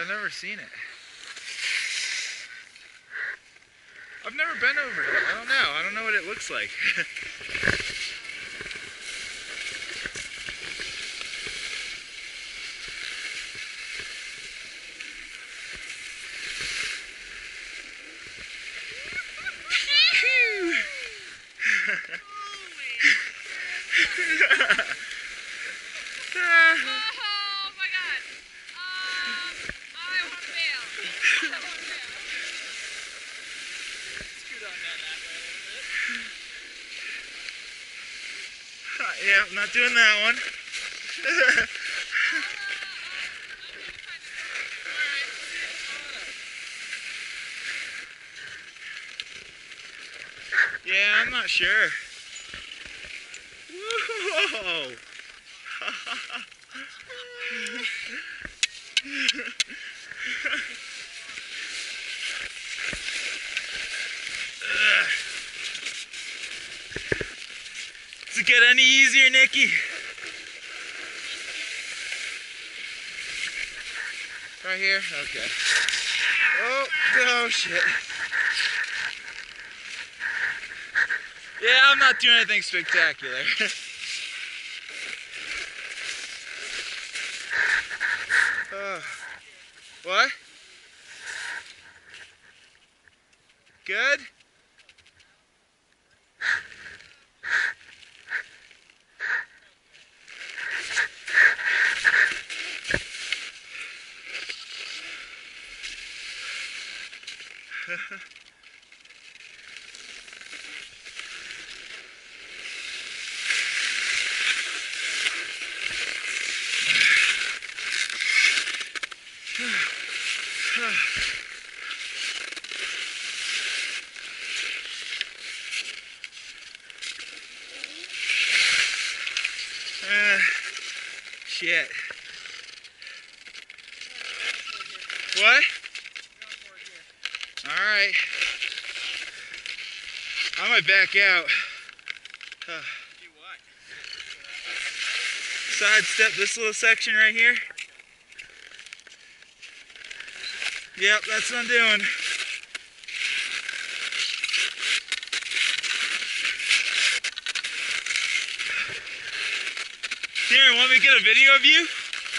I've never seen it. I've never been over it. I don't know. I don't know what it looks like. Oh my god. I want to bail. Scoot on down that way a little bit. Yeah, I'm not doing that one. Yeah, I'm not sure. Whoa! Does it get any easier, Nikki? Right here? Okay. Oh shit. Yeah, I'm not doing anything spectacular. What? Good? Shit. What? Alright. I might back out. Do what? Sidestep this little section right here. Yep, that's what I'm doing. Here, want me to get a video of you?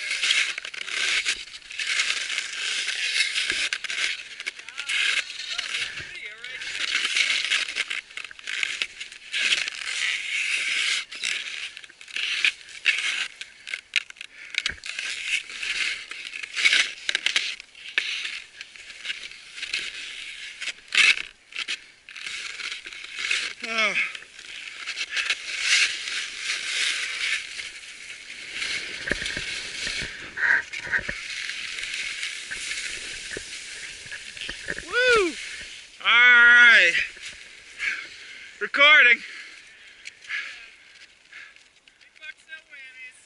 Oh. Woo! Alright. Recording. Big bucks, no whammies.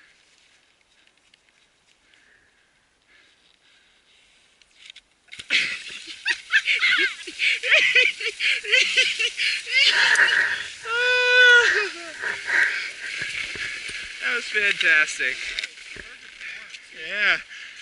That was fantastic. Yeah.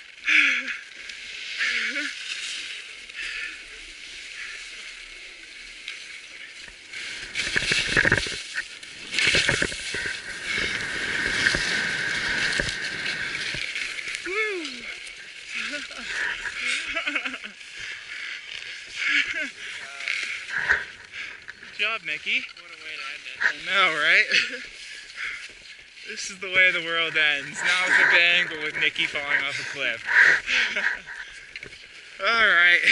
Good job, Nikki. What a way to end it. I know, right? This is the way the world ends. Not with a bang, but with Nikki falling off a cliff. Alright.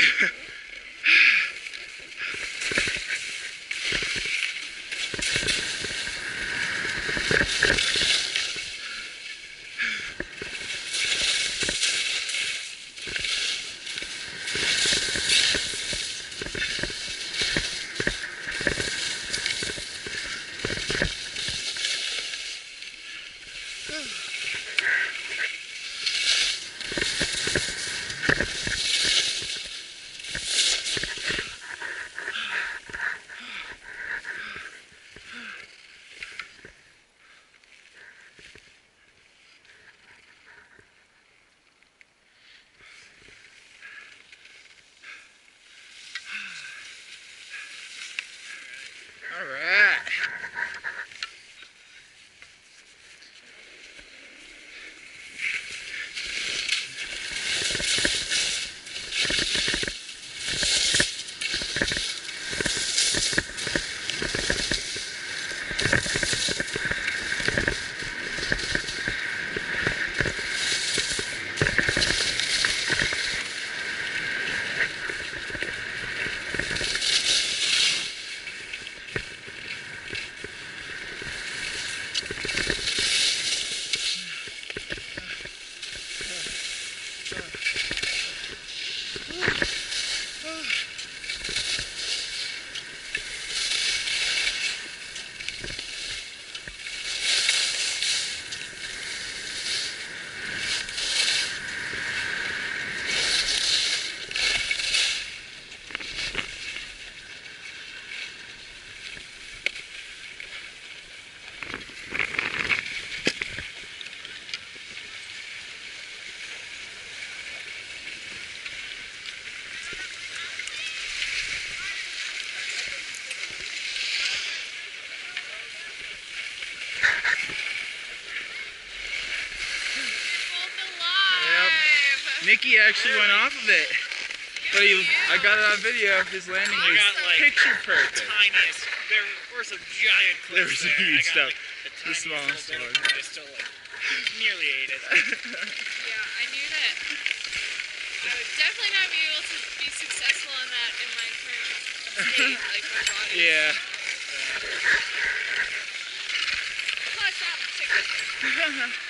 Nikki actually went off of it, but I got it on video. His landing was picture perfect. Tiniest. There were some giant clips. There was some huge stuff. The smallest one. I still nearly ate it. Yeah, I knew that I would definitely not be able to be successful in that in my current state, like my body. Yeah. Plus, I'm chicken.